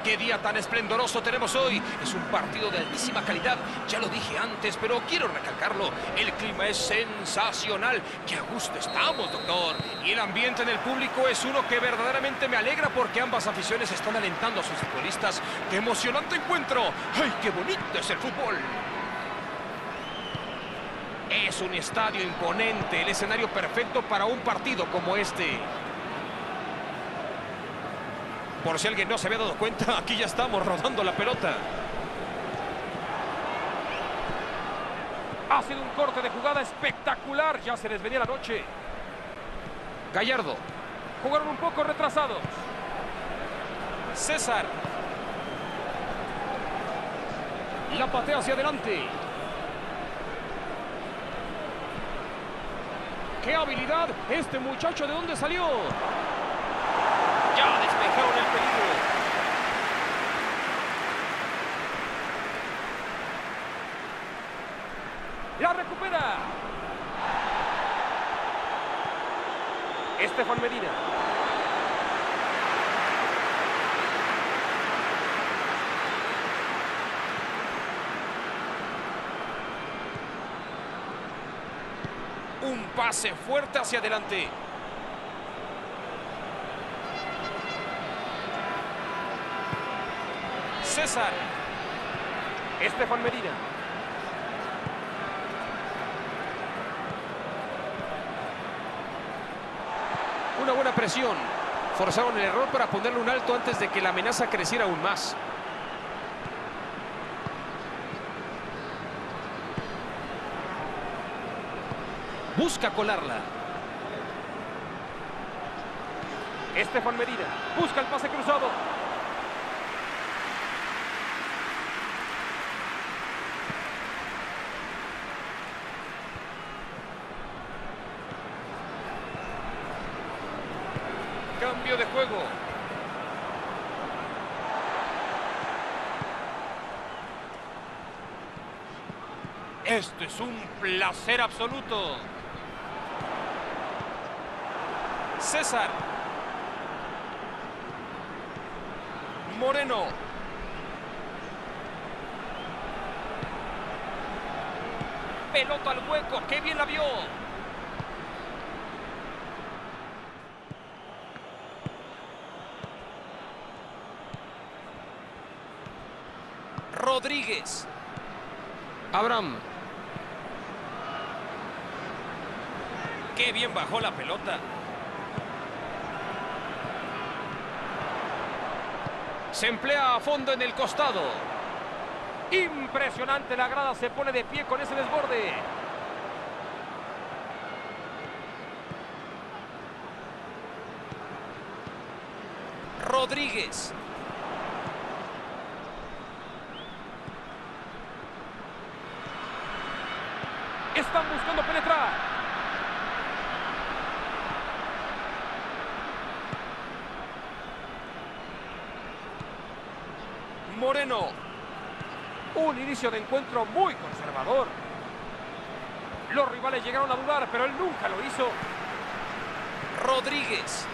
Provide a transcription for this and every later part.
¡Qué día tan esplendoroso tenemos hoy! Es un partido de altísima calidad, ya lo dije antes, pero quiero recalcarlo. El clima es sensacional. ¡Qué a gusto estamos, doctor! Y el ambiente en el público es uno que verdaderamente me alegra porque ambas aficiones están alentando a sus futbolistas. ¡Qué emocionante encuentro! ¡Ay, qué bonito es el fútbol! Es un estadio imponente, el escenario perfecto para un partido como este. Por si alguien no se había dado cuenta, aquí ya estamos rodando la pelota. Ha sido un corte de jugada espectacular. Ya se les venía la noche. Gallardo. Jugaron un poco retrasados. César. La patea hacia adelante. ¡Qué habilidad! Este muchacho, ¿de dónde salió? Ya despejaron el peligro. La recupera. Estefan Medina. Un pase fuerte hacia adelante. César. Estefan Medina. Una buena presión. Forzaron el error para ponerle un alto antes de que la amenaza creciera aún más. Busca colarla. Estefan Medina. Busca el pase cruzado. Cambio de juego. Esto es un placer absoluto. César. Moreno. Pelota al hueco. ¡Qué bien la vio! Rodríguez. Abraham. ¡Qué bien bajó la pelota! Se emplea a fondo en el costado. Impresionante, la grada se pone de pie con ese desborde. Rodríguez. Están buscando penetrar. Moreno. Un inicio de encuentro muy conservador. Los rivales llegaron a dudar, pero él nunca lo hizo. Rodríguez.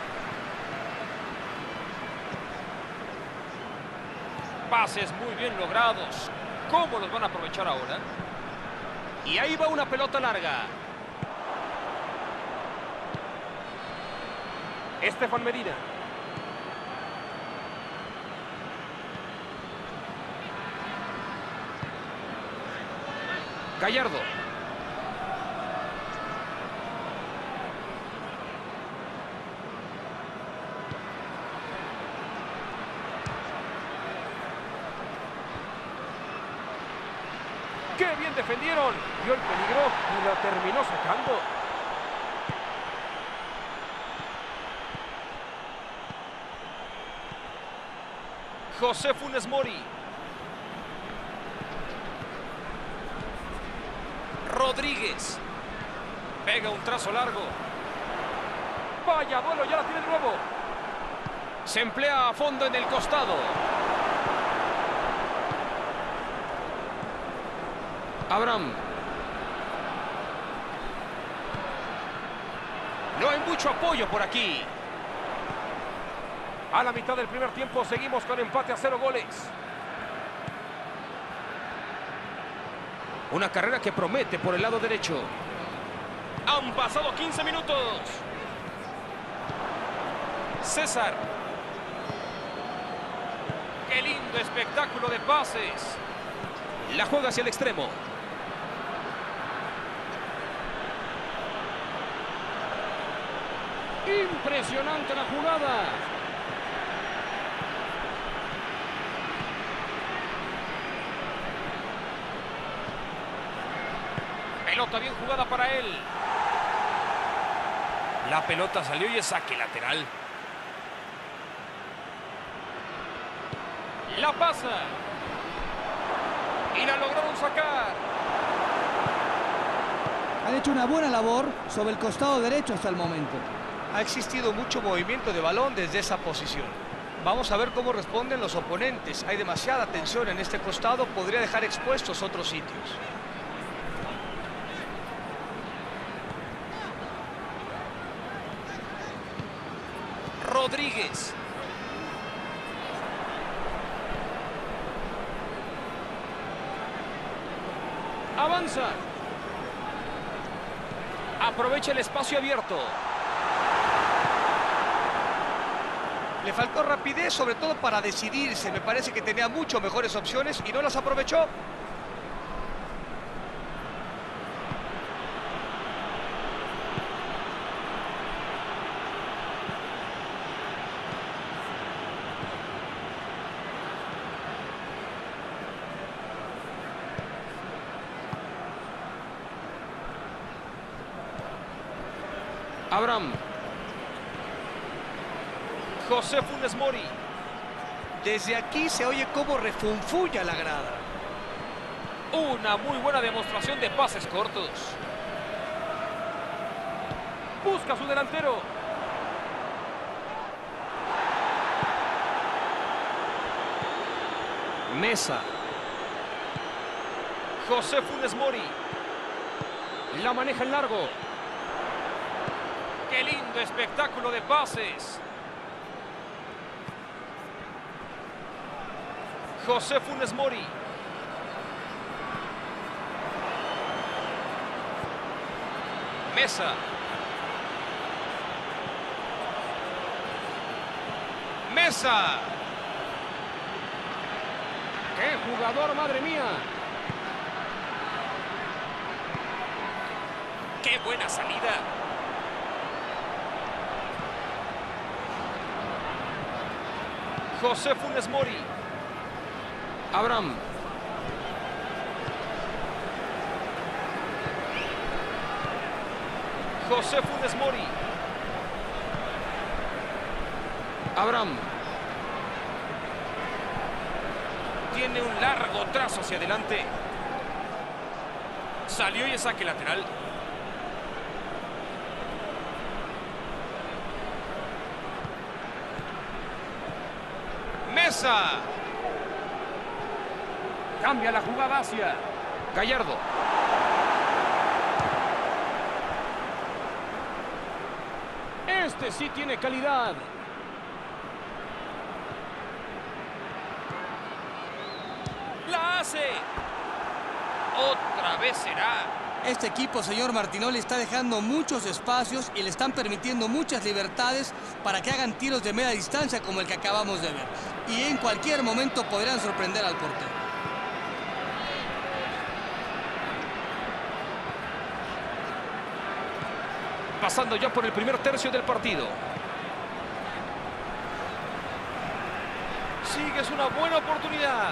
Pases muy bien logrados. ¿Cómo los van a aprovechar ahora? Y ahí va una pelota larga. Estefan Medina. Gallardo. ¡Qué bien defendieron! Vio el peligro y lo terminó sacando. José Funes Mori. Rodríguez. Pega un trazo largo. Vaya duelo, ya la tiene de nuevo. Se emplea a fondo en el costado. Abraham. No hay mucho apoyo por aquí. A la mitad del primer tiempo seguimos con empate a 0 goles. Una carrera que promete por el lado derecho. Han pasado 15 minutos. César. ¡Qué lindo espectáculo de pases! La juega hacia el extremo. Impresionante la jugada. Pelota bien jugada para él. La pelota salió y es saque lateral. La pasa. Y la lograron sacar. Han hecho una buena labor sobre el costado derecho hasta el momento. Ha existido mucho movimiento de balón desde esa posición. Vamos a ver cómo responden los oponentes. Hay demasiada tensión en este costado, podría dejar expuestos otros sitios. Rodríguez. Avanza. Aprovecha el espacio abierto. Le faltó rapidez, sobre todo para decidirse. Me parece que tenía mucho mejores opciones y no las aprovechó. Abraham. José Funes Mori. Desde aquí se oye cómo refunfuña la grada. Una muy buena demostración de pases cortos. Busca a su delantero. Mesa. José Funes Mori. La maneja en largo. ¡Qué lindo espectáculo de pases! José Funes Mori. Mesa. Mesa. ¡Qué jugador, madre mía! ¡Qué buena salida! José Funes Mori. Abraham. José Funes Mori. Abraham. Tiene un largo trazo hacia adelante. Salió y es saque lateral. Mesa. Cambia la jugada hacia Gallardo. Este sí tiene calidad. La hace. Otra vez será. Este equipo, señor Martinoli, está dejando muchos espacios y le están permitiendo muchas libertades para que hagan tiros de media distancia como el que acabamos de ver. Y en cualquier momento podrían sorprender al portero. Pasando ya por el primer tercio del partido. Sigues una buena oportunidad.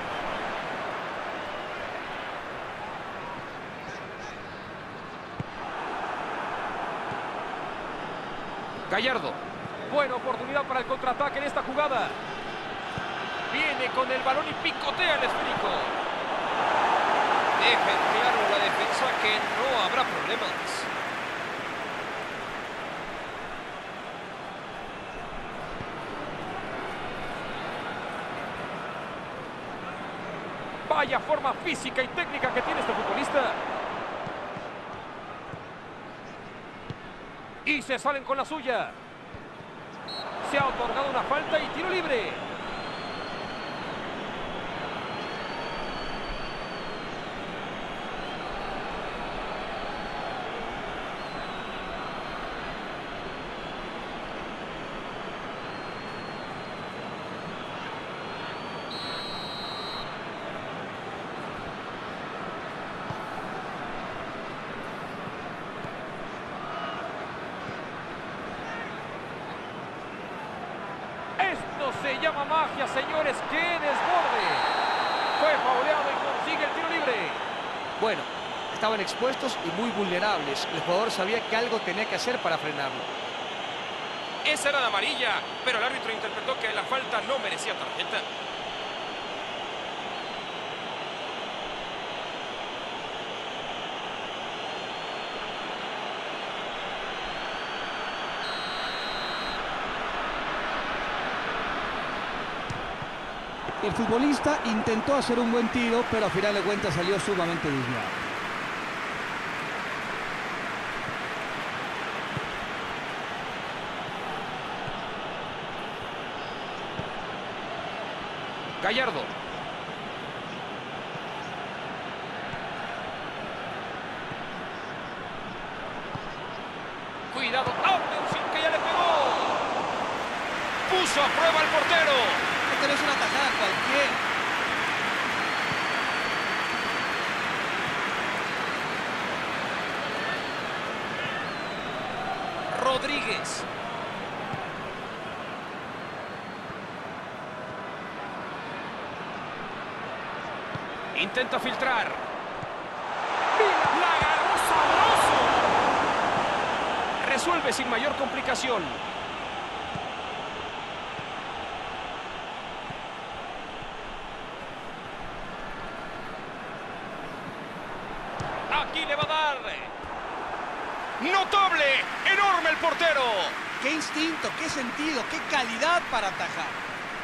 Gallardo. Buena oportunidad para el contraataque en esta jugada. Viene con el balón y picotea el esférico. Deja en claro la defensa que no habrá problemas. Vaya forma física y técnica que tiene este futbolista. Y se salen con la suya. Se ha otorgado una falta y tiro libre. Esto se llama magia, señores. ¡Qué desborde! Fue fauleado y consigue el tiro libre. Bueno, estaban expuestos y muy vulnerables. El jugador sabía que algo tenía que hacer para frenarlo. Esa era la amarilla, pero el árbitro interpretó que la falta no merecía tarjeta. El futbolista intentó hacer un buen tiro, pero a final de cuentas salió sumamente desviado. Gallardo. Cuidado. ¡Atención que ya le pegó! Puso a prueba al portero. Esta no es una tajada cualquiera. Rodríguez. Intenta filtrar. ¡La agarró sabroso! Resuelve sin mayor complicación. Aquí le va a dar. ¡Notable! ¡Enorme el portero! ¡Qué instinto, qué sentido, qué calidad para atajar!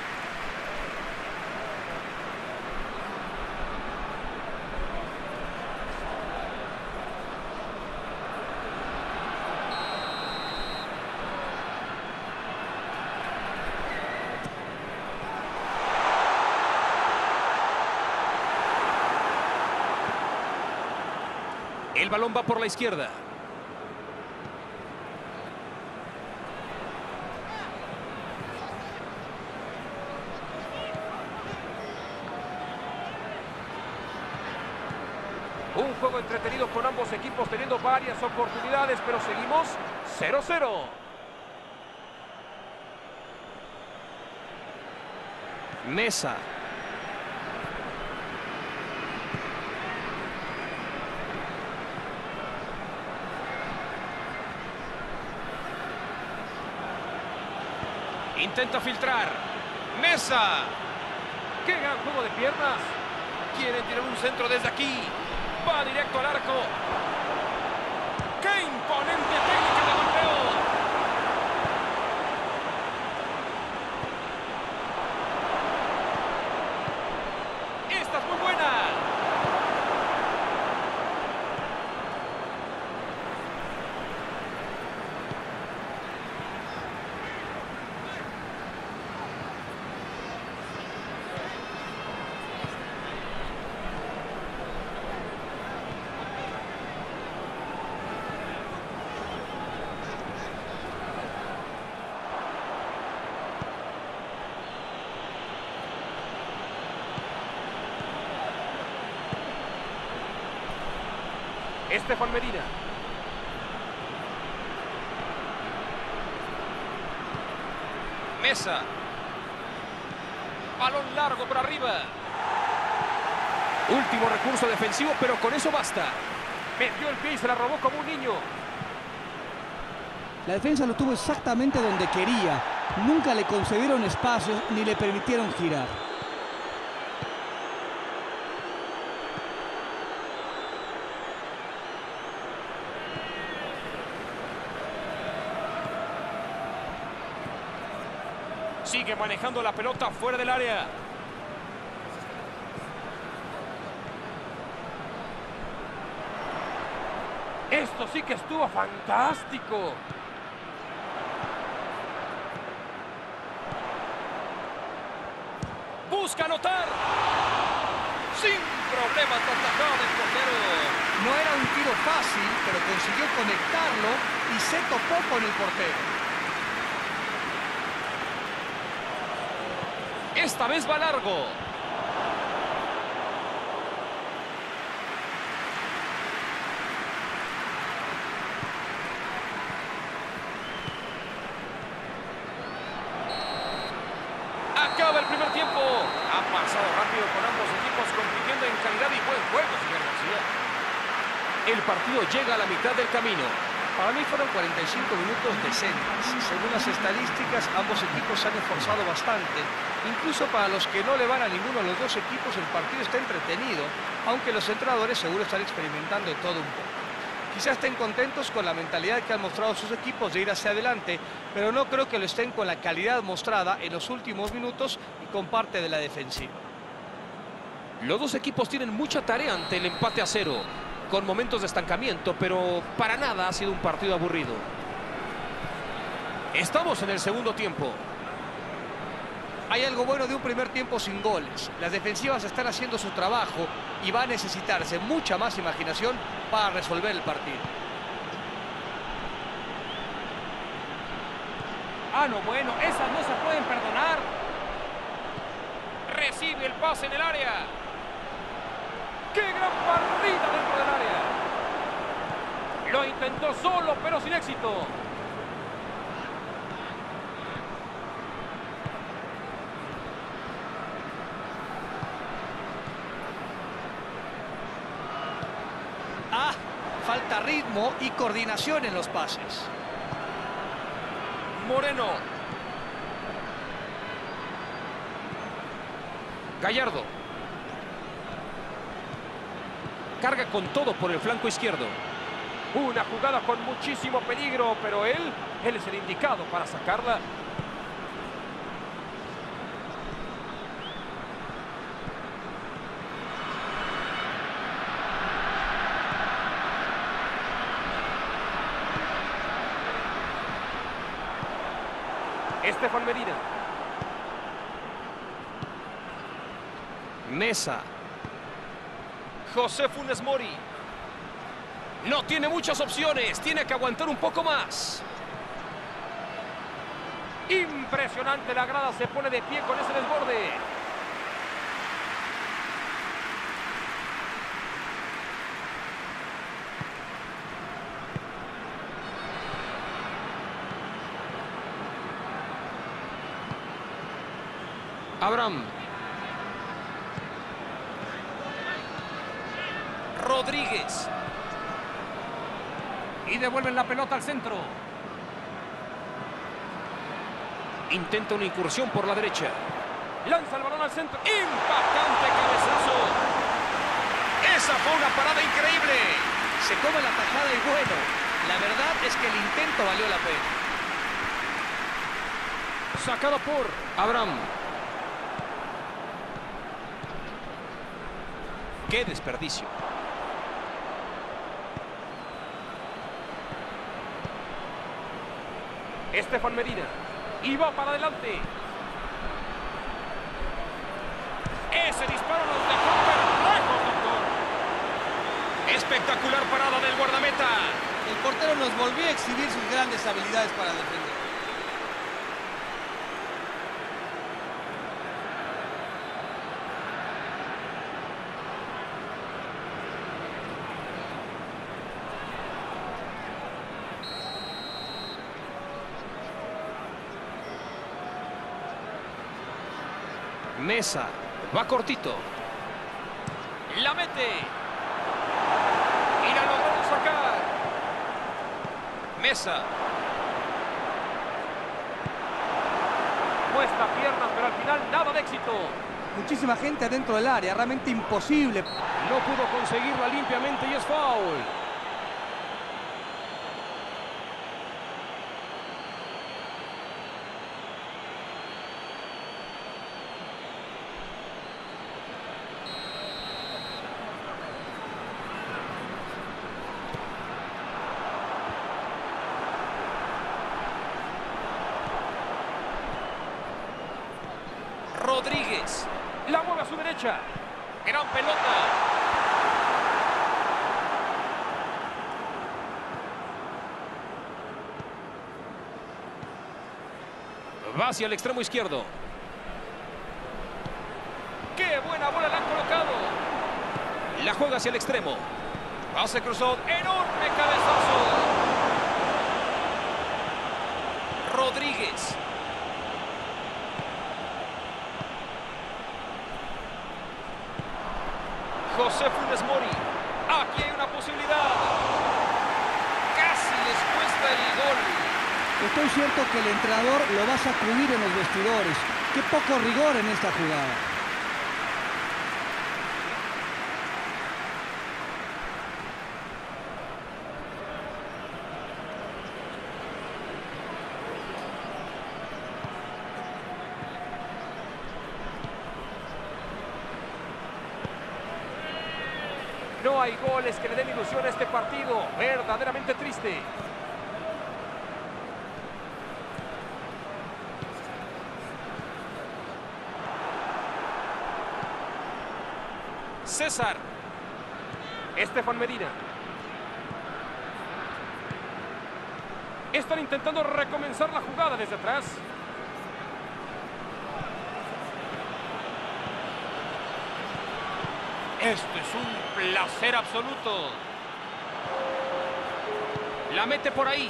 El balón va por la izquierda. Un juego entretenido con ambos equipos teniendo varias oportunidades, pero seguimos 0-0. Mesa. Intenta filtrar. Mesa. ¡Qué gran juego de piernas! Quieren tirar un centro desde aquí. Va directo al arco. ¡Qué imponente técnica de golpeo! ¡Esta es muy buena! Estefan Medina. Mesa. Balón largo por arriba. Último recurso defensivo, pero con eso basta. Metió el pie y se la robó como un niño. La defensa lo tuvo exactamente donde quería. Nunca le concedieron espacios ni le permitieron girar. Sigue manejando la pelota fuera del área. Esto sí que estuvo fantástico. busca anotar. Sin problemas la tajada del portero. No era un tiro fácil, pero consiguió conectarlo y se topó con el portero. Esta vez va largo. Acaba el primer tiempo. Ha pasado rápido con ambos equipos compitiendo en calidad y buen juego, señor García. El partido llega a la mitad del camino. Para mí fueron 45 minutos decentes. Según las estadísticas, ambos equipos se han esforzado bastante. Incluso para los que no le van a ninguno de los dos equipos, el partido está entretenido, aunque los entrenadores seguro están experimentando de todo un poco. Quizás estén contentos con la mentalidad que han mostrado sus equipos de ir hacia adelante, pero no creo que lo estén con la calidad mostrada en los últimos minutos y con parte de la defensiva. Los dos equipos tienen mucha tarea ante el empate a 0, con momentos de estancamiento, pero para nada ha sido un partido aburrido. Estamos en el segundo tiempo. Hay algo bueno de un primer tiempo sin goles. Las defensivas están haciendo su trabajo y va a necesitarse mucha más imaginación para resolver el partido. Ah, no, bueno, esas no se pueden perdonar. Recibe el pase en el área. ¡Qué gran partida dentro del área! Lo intentó solo, pero sin éxito. Falta ritmo y coordinación en los pases. Moreno. Gallardo. Carga con todo por el flanco izquierdo. Una jugada con muchísimo peligro, pero él es el indicado para sacarla. Estefan Medina. Mesa. José Funes Mori. No tiene muchas opciones. Tiene que aguantar un poco más. Impresionante, la grada se pone de pie con ese desborde. Abraham. Rodríguez. Y devuelven la pelota al centro. Intenta una incursión por la derecha. Lanza el balón al centro. ¡Impactante cabezazo! ¡Esa fue una parada increíble! Se come la tajada y bueno, la verdad es que el intento valió la pena. Sacado por Abraham. ¡Qué desperdicio! Estefan Medina. Y va para adelante. Ese disparo nos dejó perplejos, doctor. Espectacular parada del guardameta. El portero nos volvió a exhibir sus grandes habilidades para defender. Mesa. Va cortito. La mete. Y la lograron sacar. Mesa. Muestra piernas, pero al final nada de éxito. Muchísima gente adentro del área, realmente imposible. No pudo conseguirla limpiamente y es foul. Rodríguez. La mueve a su derecha. Gran pelota. Va hacia el extremo izquierdo. ¡Qué buena bola la han colocado! La juega hacia el extremo. Pase cruzado. ¡Enorme cabezazo! Rodríguez. José Funes Mori. Aquí hay una posibilidad. Casi les cuesta el gol. Estoy cierto que el entrenador lo va a sacudir en los vestidores. Qué poco rigor en esta jugada. No hay goles que le den ilusión a este partido. Verdaderamente triste. César. Estefan Medina. Están intentando recomenzar la jugada desde atrás. Esto es un placer absoluto. La mete por ahí.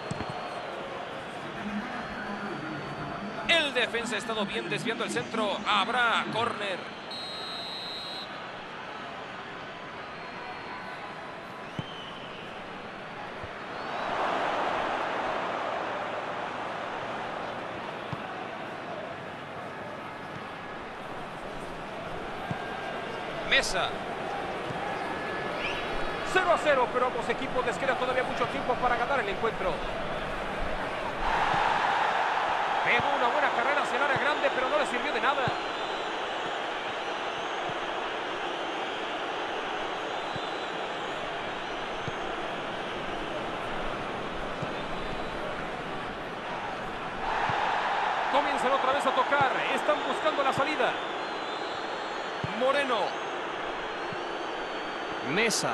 El defensa ha estado bien desviando el centro. Habrá córner. Mesa. 0-0, pero ambos equipos les queda todavía mucho tiempo para ganar el encuentro. Pegó una buena carrera hacia el área grande, pero no le sirvió de nada. Comienzan otra vez a tocar. Están buscando la salida. Moreno. Mesa.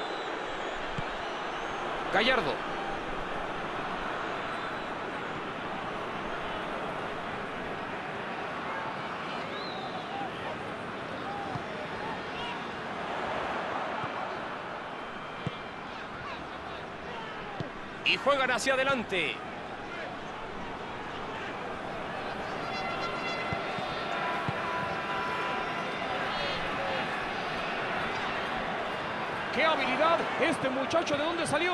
Gallardo. Y juegan hacia adelante. ¡Qué habilidad! Este muchacho, ¿de dónde salió?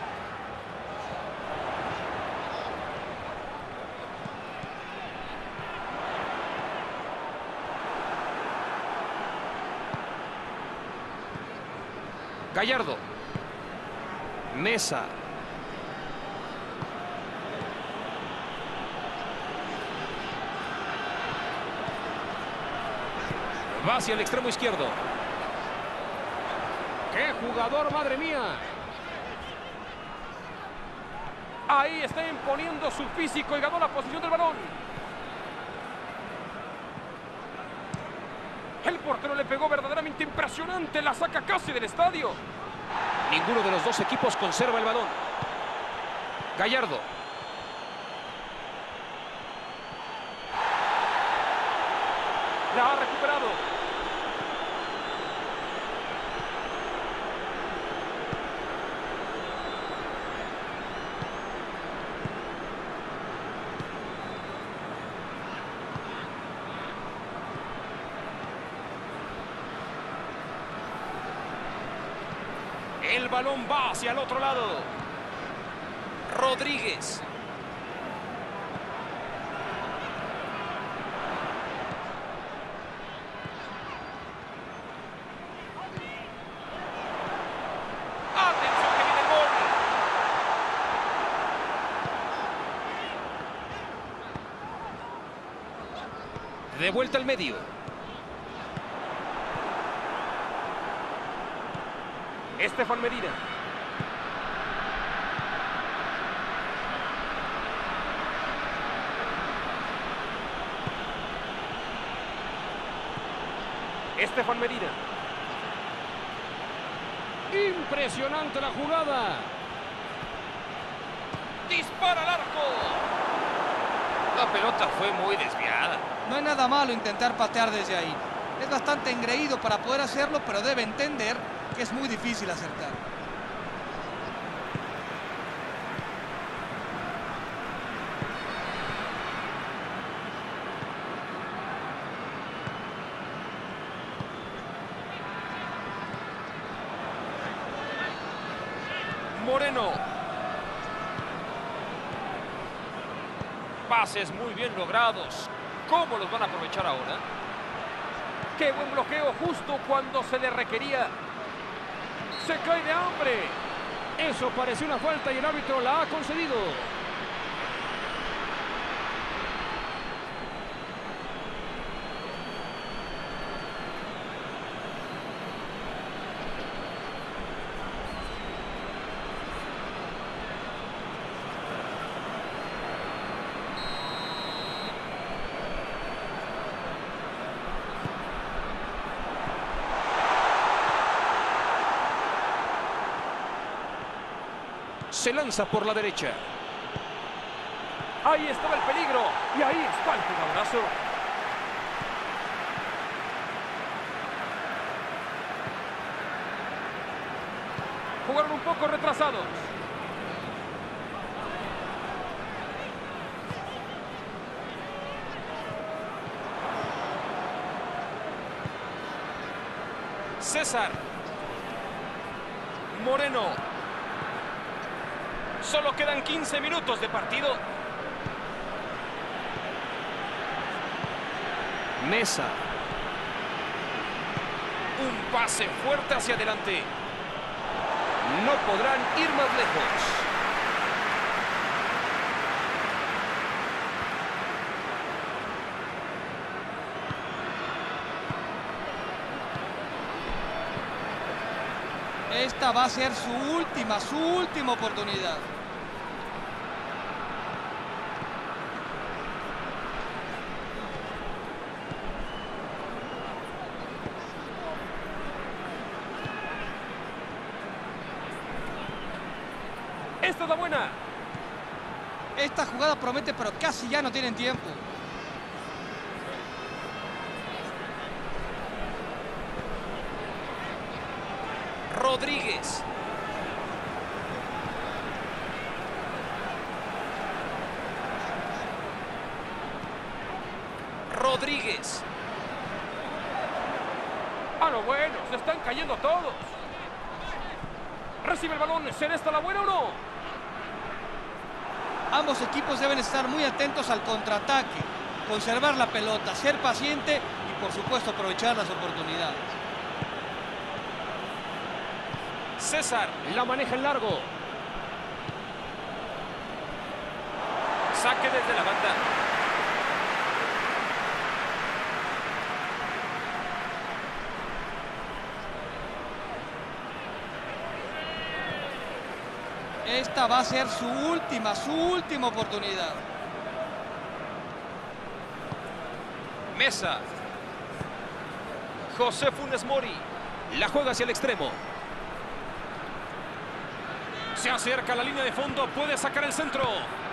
Gallardo. Mesa. Va hacia el extremo izquierdo. ¡Qué jugador, madre mía! Ahí está imponiendo su físico y ganó la posición del balón. El portero le pegó verdaderamente impresionante. La saca casi del estadio. Ninguno de los dos equipos conserva el balón. Gallardo. La ha recuperado. El balón va hacia el otro lado. Rodríguez. ¡Atención que viene el gol! De vuelta al medio. Estefan Medina. Estefan Medina. Impresionante la jugada. ¡Dispara al arco! La pelota fue muy desviada. No hay nada malo intentar patear desde ahí. Es bastante engreído para poder hacerlo, pero debe entender que es muy difícil acertar. Moreno. Pases muy bien logrados. ¿Cómo los van a aprovechar ahora? ¡Qué buen bloqueo justo cuando se le requería! ¡Se cae de hambre! Eso pareció una falta y el árbitro la ha concedido. Se lanza por la derecha. Ahí estaba el peligro. Y ahí está el jugadorazo. Jugaron un poco retrasados. César. Moreno. Solo quedan 15 minutos de partido. Mesa. Un pase fuerte hacia adelante. No podrán ir más lejos. Esta va a ser su última oportunidad. Esta es la buena. Esta jugada promete, pero casi ya no tienen tiempo. Rodríguez. Rodríguez. Ah, no, bueno, se están cayendo todos. Recibe el balón. ¿Será esta la buena o no? Ambos equipos deben estar muy atentos al contraataque, conservar la pelota, ser paciente y por supuesto aprovechar las oportunidades. César. La maneja en largo. Saque desde la banda. Esta va a ser su última oportunidad. Mesa. José Funes Mori. La juega hacia el extremo. Se acerca a la línea de fondo. Puede sacar el centro.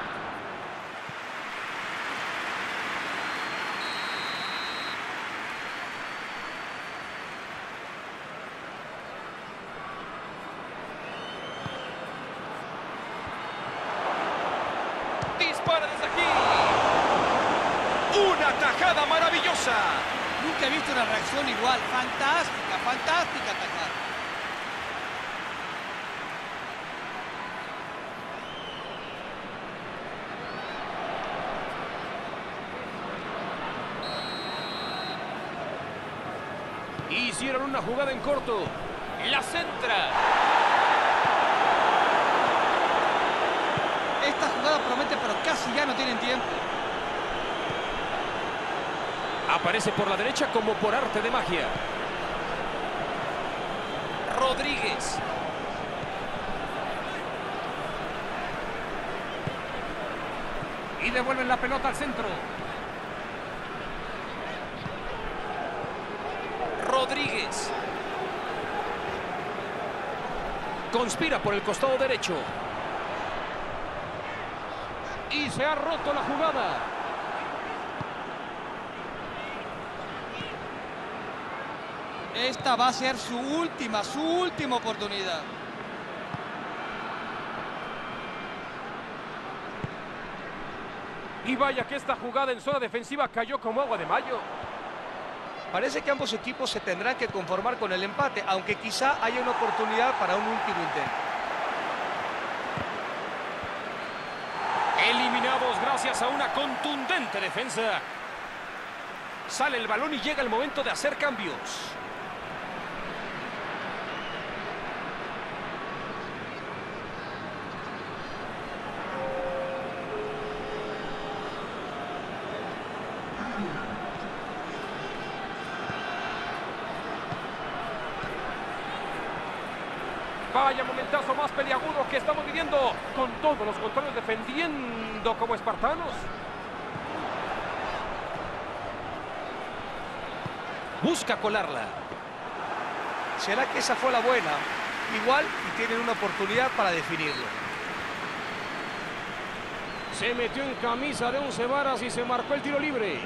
Dispara desde aquí. Una tajada maravillosa. Nunca he visto una reacción igual. Fantástica tajada. Hicieron una jugada en corto. La centra. Esta jugada promete, pero casi ya no tienen tiempo. Aparece por la derecha como por arte de magia. Rodríguez. Y devuelven la pelota al centro. Rodríguez. Conspira por el costado derecho. Y se ha roto la jugada. Esta va a ser su última oportunidad. Y vaya que esta jugada en zona defensiva cayó como agua de mayo. Parece que ambos equipos se tendrán que conformar con el empate, aunque quizá haya una oportunidad para un último intento. Eliminados gracias a una contundente defensa. Sale el balón y llega el momento de hacer cambios. Vaya momentazo más peliagudo que estamos viviendo, con todos los contrarios defendiendo como espartanos. Busca colarla. ¿Será que esa fue la buena? Igual y tienen una oportunidad para definirlo. Se metió en camisa de 11 varas y se marcó el tiro libre.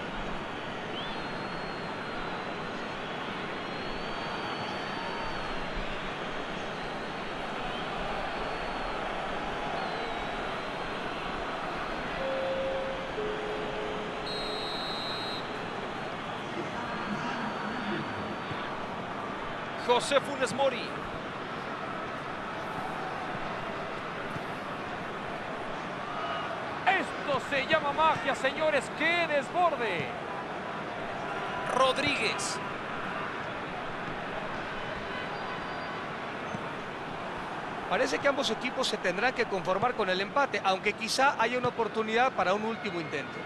José Funes Mori. Esto se llama magia, señores. ¡Qué desborde! Rodríguez. Parece que ambos equipos se tendrán que conformar con el empate, aunque quizá haya una oportunidad para un último intento.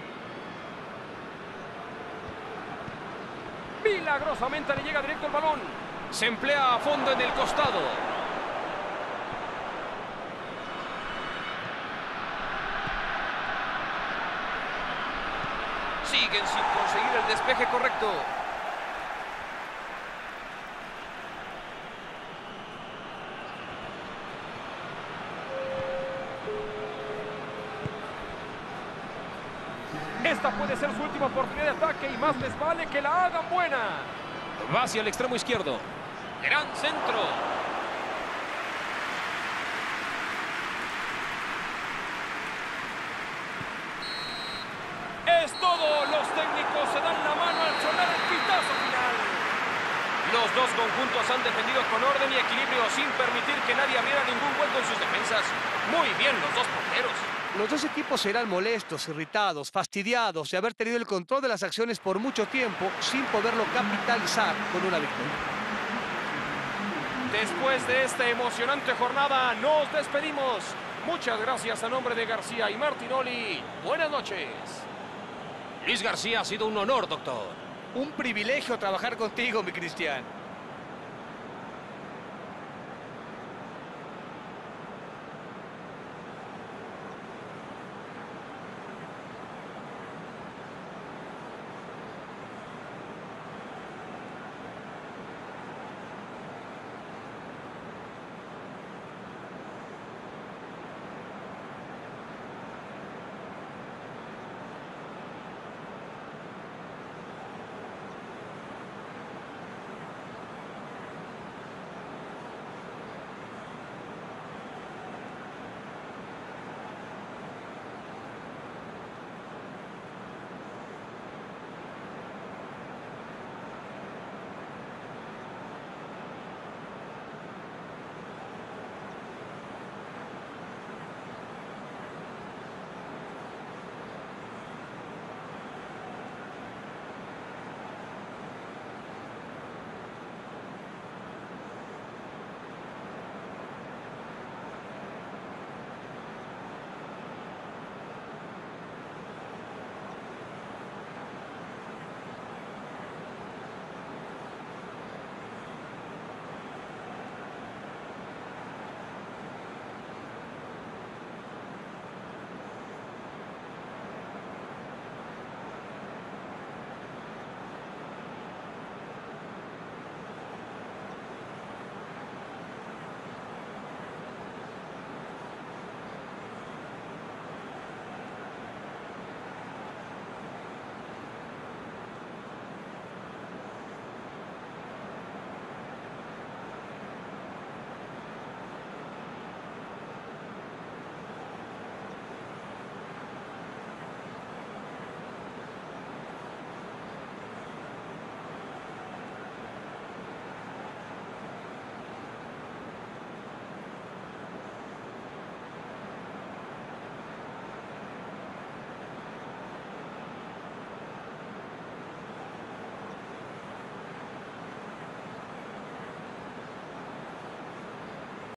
Milagrosamente le llega directo el balón. Se emplea a fondo en el costado. Siguen sin conseguir el despeje correcto. Esta puede ser su última oportunidad de ataque y más les vale que la hagan buena. Va hacia el extremo izquierdo. Gran centro. Es todo. Los técnicos se dan la mano al sonar el pitazo final. Los dos conjuntos han defendido con orden y equilibrio sin permitir que nadie abriera ningún hueco en sus defensas. Muy bien los dos porteros. Los dos equipos serán molestos, irritados, fastidiados de haber tenido el control de las acciones por mucho tiempo sin poderlo capitalizar con una victoria. Después de esta emocionante jornada, nos despedimos. Muchas gracias a nombre de García y Martinoli. Buenas noches. Luis García, ha sido un honor, doctor. Un privilegio trabajar contigo, mi Cristian.